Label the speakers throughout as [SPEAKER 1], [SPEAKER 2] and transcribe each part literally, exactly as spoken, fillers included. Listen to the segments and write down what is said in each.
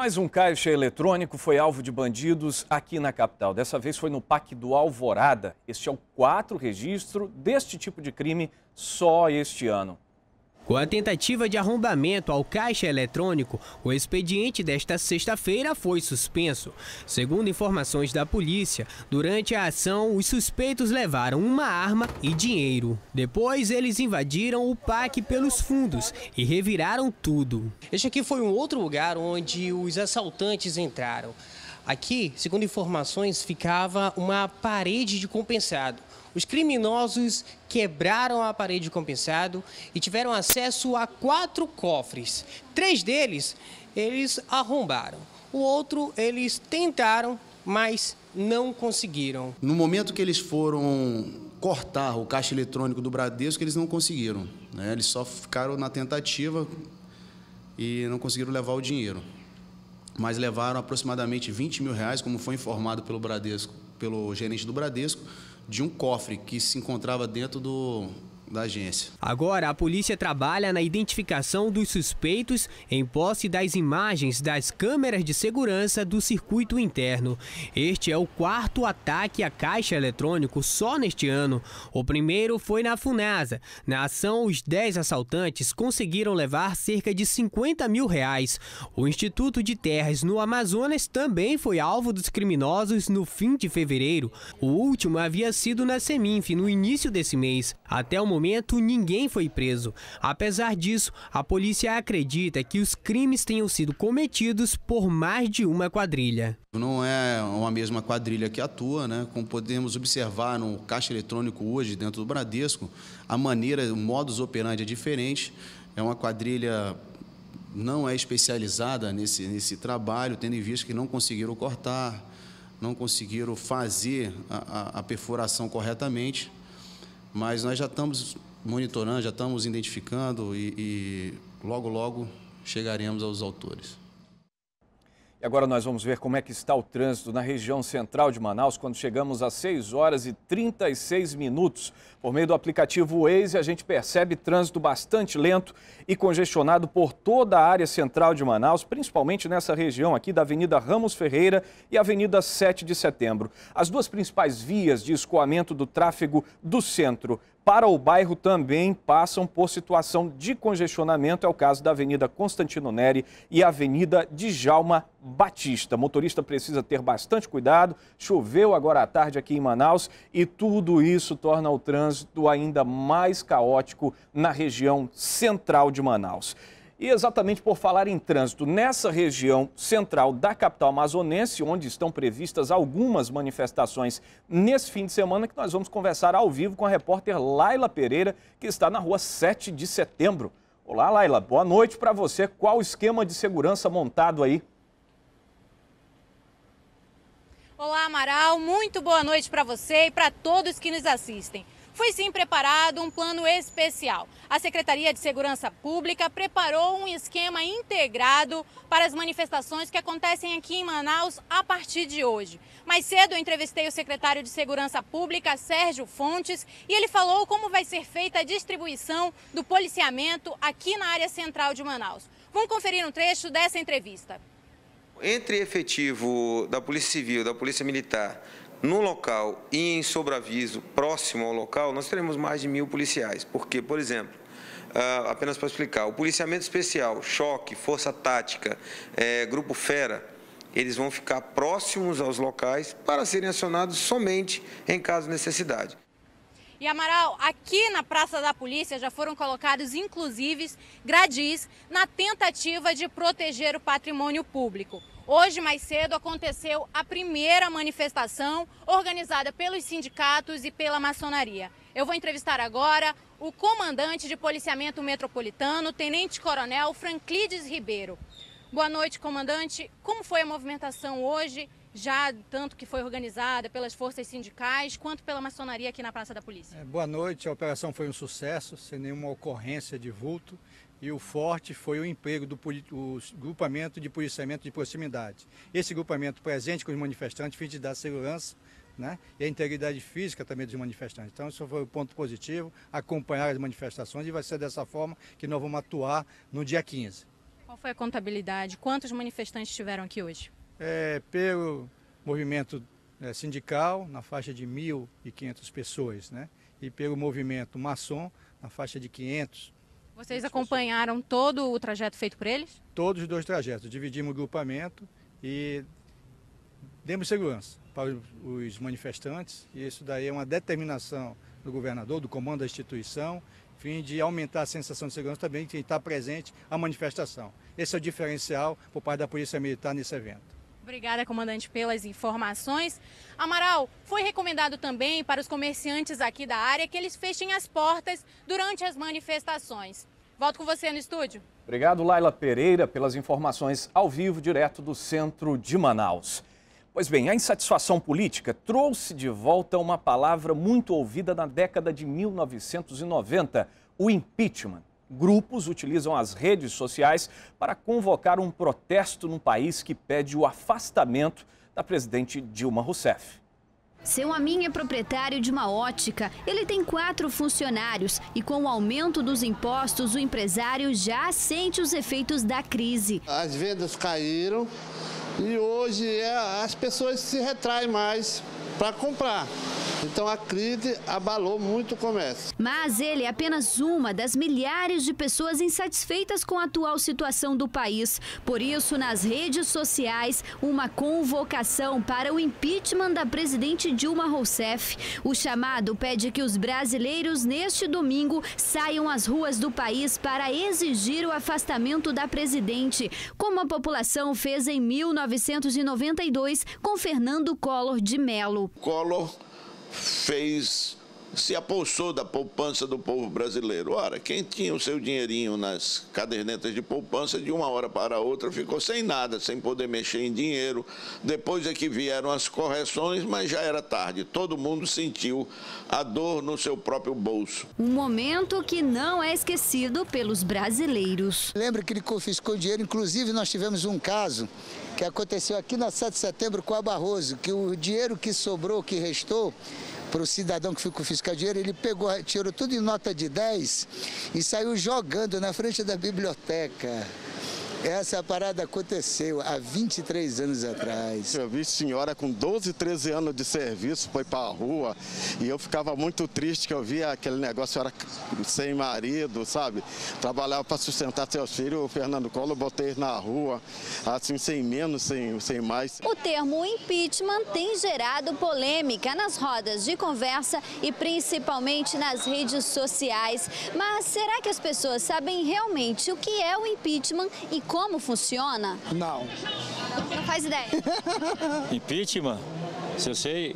[SPEAKER 1] Mais um caixa eletrônico foi alvo de bandidos aqui na capital. Dessa vez foi no Parque do Alvorada. Este é o quarto registro deste tipo de crime só este ano.
[SPEAKER 2] Com a tentativa de arrombamento ao caixa eletrônico, o expediente desta sexta-feira foi suspenso. Segundo informações da polícia, durante a ação, os suspeitos levaram uma arma e dinheiro. Depois, eles invadiram o parque pelos fundos e reviraram tudo.
[SPEAKER 3] Este aqui foi um outro lugar onde os assaltantes entraram. Aqui, segundo informações, ficava uma parede de compensado. Os criminosos quebraram a parede de compensado e tiveram acesso a quatro cofres. Três deles, eles arrombaram. O outro, eles tentaram, mas não conseguiram.
[SPEAKER 4] No momento que eles foram cortar o caixa eletrônico do Bradesco, eles não conseguiram, né? Eles só ficaram na tentativa e não conseguiram levar o dinheiro. Mas levaram aproximadamente vinte mil reais, como foi informado pelo Bradesco, pelo gerente do Bradesco, de um cofre que se encontrava dentro do, da agência.
[SPEAKER 2] Agora, a polícia trabalha na identificação dos suspeitos em posse das imagens das câmeras de segurança do circuito interno. Este é o quarto ataque a caixa eletrônico só neste ano. O primeiro foi na Funasa. Na ação, os dez assaltantes conseguiram levar cerca de cinquenta mil reais. O Instituto de Terras no Amazonas também foi alvo dos criminosos no fim de fevereiro. O último havia sido na Seminf no início desse mês. Até o momento, momento, ninguém foi preso. Apesar disso, a polícia acredita que os crimes tenham sido cometidos por mais de uma quadrilha.
[SPEAKER 4] Não é uma mesma quadrilha que atua, né? Como podemos observar no caixa eletrônico hoje dentro do Bradesco, a maneira, o modus operandi é diferente. É uma quadrilha não é especializada nesse, nesse trabalho, tendo em vista que não conseguiram cortar, não conseguiram fazer a, a, a perfuração corretamente. Mas nós já estamos monitorando, já estamos identificando e, e logo, logo chegaremos aos autores.
[SPEAKER 1] E agora nós vamos ver como é que está o trânsito na região central de Manaus quando chegamos às seis horas e trinta e seis minutos. Por meio do aplicativo Waze, a gente percebe trânsito bastante lento e congestionado por toda a área central de Manaus, principalmente nessa região aqui da Avenida Ramos Ferreira e Avenida sete de Setembro. As duas principais vias de escoamento do tráfego do centro para o bairro também passam por situação de congestionamento. É o caso da Avenida Constantino Neri e Avenida Djalma Batista. O motorista precisa ter bastante cuidado. Choveu agora à tarde aqui em Manaus e tudo isso torna o trânsito ainda mais caótico na região central de Manaus. E exatamente por falar em trânsito, nessa região central da capital amazonense, onde estão previstas algumas manifestações nesse fim de semana, que nós vamos conversar ao vivo com a repórter Laila Pereira, que está na rua sete de Setembro. Olá, Laila, boa noite para você. Qual o esquema de segurança montado aí?
[SPEAKER 5] Olá, Amaral, muito boa noite para você e para todos que nos assistem. Foi sim preparado um plano especial. A Secretaria de Segurança Pública preparou um esquema integrado para as manifestações que acontecem aqui em Manaus a partir de hoje. Mais cedo eu entrevistei o secretário de Segurança Pública, Sérgio Fontes, e ele falou como vai ser feita a distribuição do policiamento aqui na área central de Manaus. Vamos conferir um trecho dessa entrevista.
[SPEAKER 6] Entre efetivo da Polícia Civil, da Polícia Militar, no local e em sobreaviso próximo ao local, nós teremos mais de mil policiais. Porque, por exemplo, uh, apenas para explicar, o policiamento especial, choque, força tática, é, grupo fera, eles vão ficar próximos aos locais para serem acionados somente em caso de necessidade.
[SPEAKER 5] E, Amaral, aqui na Praça da Polícia já foram colocados, inclusive, gradis na tentativa de proteger o patrimônio público. Hoje, mais cedo, aconteceu a primeira manifestação organizada pelos sindicatos e pela maçonaria. Eu vou entrevistar agora o comandante de policiamento metropolitano, Tenente-Coronel Franclides Ribeiro. Boa noite, comandante. Como foi a movimentação hoje, já tanto que foi organizada pelas forças sindicais, quanto pela maçonaria aqui na Praça da Polícia?
[SPEAKER 7] É, boa noite, a operação foi um sucesso, sem nenhuma ocorrência de vulto. E o forte foi o emprego do o grupamento de policiamento de proximidade. Esse grupamento presente com os manifestantes, fim de dar segurança, né, e a integridade física também dos manifestantes. Então, isso foi um ponto positivo, acompanhar as manifestações, e vai ser dessa forma que nós vamos atuar no dia quinze.
[SPEAKER 5] Qual foi a contabilidade? Quantos manifestantes estiveram aqui hoje?
[SPEAKER 7] É, pelo movimento é, sindical, na faixa de mil e quinhentas pessoas, né? E pelo movimento maçom, na faixa de quinhentos.
[SPEAKER 5] Vocês acompanharam todo o trajeto feito por eles?
[SPEAKER 7] Todos os dois trajetos. Dividimos o grupamento e demos segurança para os manifestantes. E isso daí é uma determinação do governador, do comando da instituição, a fim de aumentar a sensação de segurança também de quem está presente à manifestação. Esse é o diferencial por parte da Polícia Militar nesse evento.
[SPEAKER 5] Obrigada, comandante, pelas informações. Amaral, foi recomendado também para os comerciantes aqui da área que eles fechem as portas durante as manifestações. Volto com você no estúdio.
[SPEAKER 1] Obrigado, Laila Pereira, pelas informações ao vivo, direto do centro de Manaus. Pois bem, a insatisfação política trouxe de volta uma palavra muito ouvida na década de mil novecentos e noventa, o impeachment. Grupos utilizam as redes sociais para convocar um protesto num país que pede o afastamento da presidente Dilma Rousseff.
[SPEAKER 8] Seu Amin é proprietário de uma ótica. Ele tem quatro funcionários e com o aumento dos impostos, o empresário já sente os efeitos da crise.
[SPEAKER 9] As vendas caíram e hoje é, as pessoas se retraem mais para comprar. Então a crise abalou muito o comércio.
[SPEAKER 8] Mas ele é apenas uma das milhares de pessoas insatisfeitas com a atual situação do país. Por isso, nas redes sociais, uma convocação para o impeachment da presidente Dilma Rousseff. O chamado pede que os brasileiros, neste domingo, saiam às ruas do país para exigir o afastamento da presidente, como a população fez em mil novecentos e noventa e dois com Fernando Collor de Mello.
[SPEAKER 10] Collor fez, se apossou da poupança do povo brasileiro. Ora, quem tinha o seu dinheirinho nas cadernetas de poupança, de uma hora para outra ficou sem nada, sem poder mexer em dinheiro. Depois é que vieram as correções, mas já era tarde. Todo mundo sentiu a dor no seu próprio bolso.
[SPEAKER 8] Um momento que não é esquecido pelos brasileiros.
[SPEAKER 11] Lembra que ele confiscou dinheiro, inclusive nós tivemos um caso que aconteceu aqui na sete de setembro com a Barroso, que o dinheiro que sobrou, que restou, para o cidadão que foi confiscar dinheiro, ele pegou, tirou tudo em nota de dez e saiu jogando na frente da biblioteca. Essa parada aconteceu há vinte e três anos atrás.
[SPEAKER 9] Eu vi senhora com doze, treze anos de serviço, foi para a rua, e eu ficava muito triste que eu via aquele negócio, senhora sem marido, sabe? Trabalhava para sustentar seus filhos, o Fernando Collor, botei na rua, assim, sem menos, sem, sem mais.
[SPEAKER 8] O termo impeachment tem gerado polêmica nas rodas de conversa e principalmente nas redes sociais. Mas será que as pessoas sabem realmente o que é o impeachment e como funciona?
[SPEAKER 11] Não.
[SPEAKER 8] Não faz ideia.
[SPEAKER 12] Impeachment? Se eu sei,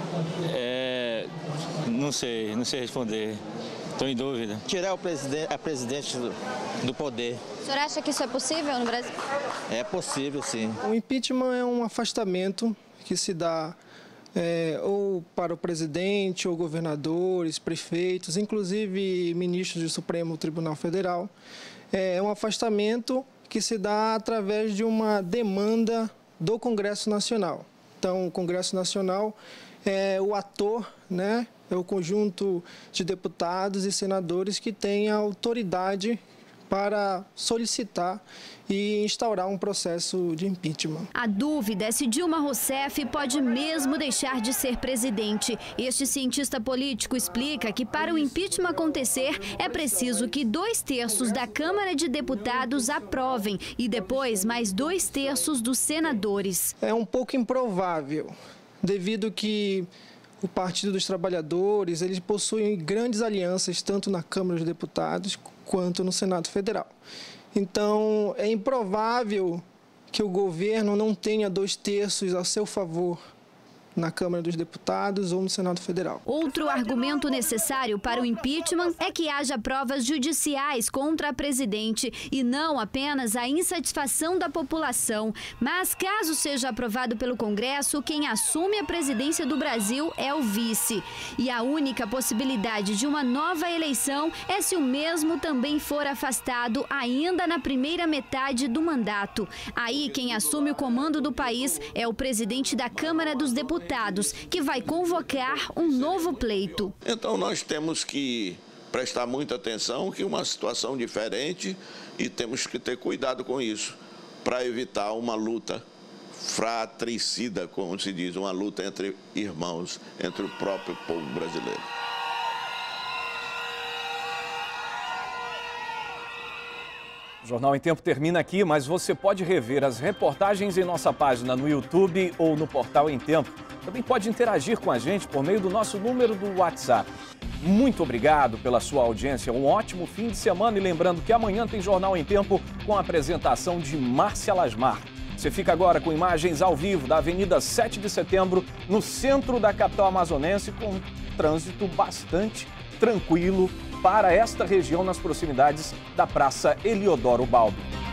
[SPEAKER 12] é... não sei, não sei responder. Estou em dúvida.
[SPEAKER 13] Tirar o presidente, a presidente do, do poder.
[SPEAKER 8] O senhor acha que isso é possível no Brasil?
[SPEAKER 13] É possível, sim.
[SPEAKER 14] O impeachment é um afastamento que se dá é, ou para o presidente, ou governadores, prefeitos, inclusive ministros do Supremo Tribunal Federal. É um afastamento que se dá através de uma demanda do Congresso Nacional. Então, o Congresso Nacional é o ator, né? É o conjunto de deputados e senadores que tem a autoridade para solicitar e instaurar um processo de impeachment.
[SPEAKER 8] A dúvida é se Dilma Rousseff pode mesmo deixar de ser presidente. Este cientista político explica que para o impeachment acontecer é preciso que dois terços da Câmara de Deputados aprovem e depois mais dois terços dos senadores.
[SPEAKER 14] É um pouco improvável, devido que o Partido dos Trabalhadores, eles possuem grandes alianças tanto na Câmara dos Deputados quanto no Senado Federal. Então, é improvável que o governo não tenha dois terços a seu favor na Câmara dos Deputados ou no Senado Federal.
[SPEAKER 8] Outro argumento necessário para o impeachment é que haja provas judiciais contra a presidente e não apenas a insatisfação da população. Mas caso seja aprovado pelo Congresso, quem assume a presidência do Brasil é o vice. E a única possibilidade de uma nova eleição é se o mesmo também for afastado ainda na primeira metade do mandato. Aí quem assume o comando do país é o presidente da Câmara dos Deputados, que vai convocar um novo pleito.
[SPEAKER 10] Então nós temos que prestar muita atenção que é uma situação diferente e temos que ter cuidado com isso, para evitar uma luta fratricida, como se diz, uma luta entre irmãos, entre o próprio povo brasileiro.
[SPEAKER 1] O Jornal em Tempo termina aqui, mas você pode rever as reportagens em nossa página no YouTube ou no portal Em Tempo. Também pode interagir com a gente por meio do nosso número do WhatsApp. Muito obrigado pela sua audiência, um ótimo fim de semana e lembrando que amanhã tem Jornal em Tempo com a apresentação de Márcia Lasmar. Você fica agora com imagens ao vivo da Avenida sete de Setembro, no centro da capital amazonense, com um trânsito bastante tranquilo para esta região nas proximidades da Praça Eliodoro Balbi.